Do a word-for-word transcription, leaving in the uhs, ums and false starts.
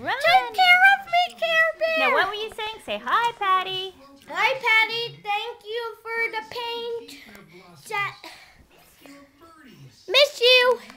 run. Take care of me, Care Bear. Now, what were you saying? Say hi, Patti. Hi, Patti. Thank you for the paint. Set. Miss you.